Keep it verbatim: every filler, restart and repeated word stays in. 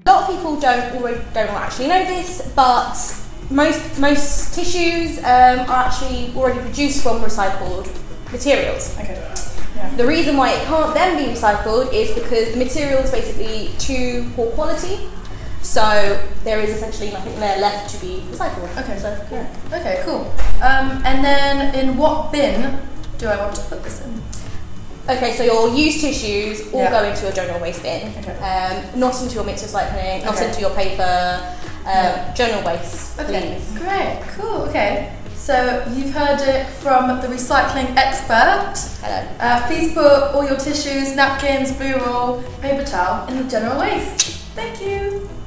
A lot of people don't already don't actually know this, but most most tissues um, are actually already produced from recycled materials. Okay. Yeah. The reason why it can't then be recycled is because the material is basically too poor quality. So there is essentially nothing there left to be recycled. Okay. So yeah. Okay. Cool. Um, and then, in what bin do I want to put this in? Okay, so your used tissues all Yeah. go into your general waste bin. Okay. Um, not into your mixed recycling, not Okay. into your paper. Um, Yeah. General waste. Okay. Please. Great. Cool. Okay. So you've heard it from the recycling expert. Hello. Uh, please put all your tissues, napkins, blue roll, paper towel in the general waste. Thank you.